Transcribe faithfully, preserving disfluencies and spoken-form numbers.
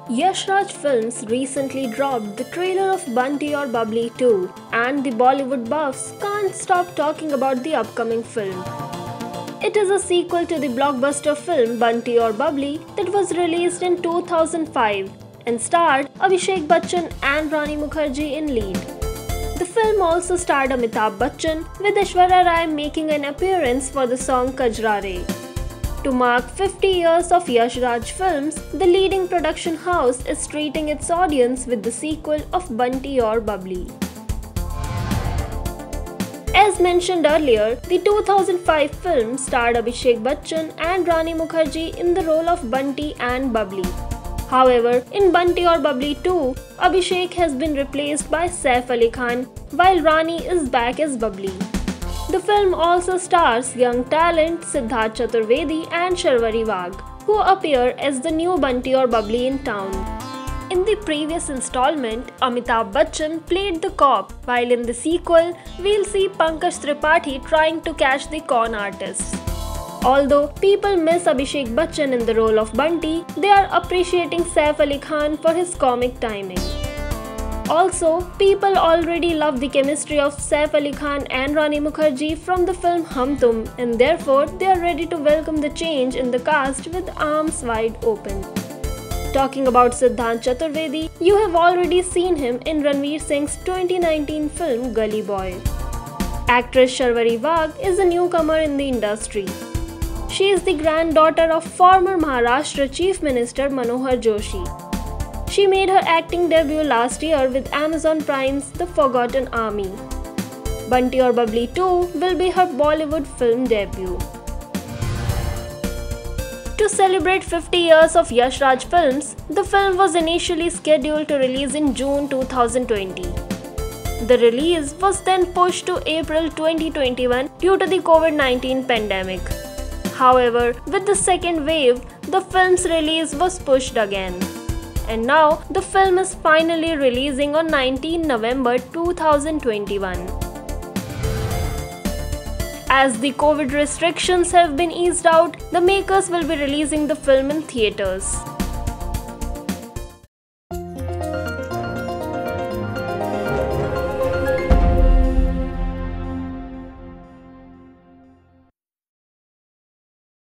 Yash Raj Films recently dropped the trailer of Bunty Aur Bubbly two, and the Bollywood buffs can't stop talking about the upcoming film. It is a sequel to the blockbuster film Bunty Aur Bubbly that was released in two thousand five and starred Abhishek Bachchan and Rani Mukherjee in lead. The film also starred Amitabh Bachchan, with Aishwarya Rai making an appearance for the song Kajra. To mark fifty years of Yash Raj Films, the leading production house is treating its audience with the sequel of Bunty Aur Bubbly. As mentioned earlier, the two thousand five film starred Abhishek Bachchan and Rani Mukherjee in the role of Bunty and Bubbly. However, in Bunty Aur Bubbly two, Abhishek has been replaced by Saif Ali Khan, while Rani is back as Bubbly. The film also stars young talent Siddharth Chaturvedi and Sharvari Wagh, who appear as the new Bunty Aur Bubbly in town. In the previous installment, Amitabh Bachchan played the cop, while in the sequel, we'll see Pankaj Tripathi trying to catch the con artists. Although people miss Abhishek Bachchan in the role of Bunty, they are appreciating Saif Ali Khan for his comic timing. Also, people already love the chemistry of Saif Ali Khan and Rani Mukherjee from the film Hum Tum, and therefore they are ready to welcome the change in the cast with arms wide open. Talking about Siddharth Chaturvedi, you have already seen him in Ranveer Singh's twenty nineteen film Gully Boy. Actress Sharvari Wagh is a newcomer in the industry. She is the granddaughter of former Maharashtra Chief Minister Manohar Joshi. She made her acting debut last year with Amazon Prime's The Forgotten Army. Bunty Aur Bubbly two will be her Bollywood film debut. To celebrate fifty years of Yash Raj Films, the film was initially scheduled to release in June two thousand twenty. The release was then pushed to April twenty twenty-one due to the COVID nineteen pandemic. However, with the second wave, the film's release was pushed again. And now, the film is finally releasing on nineteenth November two thousand twenty-one. As the COVID restrictions have been eased out, the makers will be releasing the film in theaters.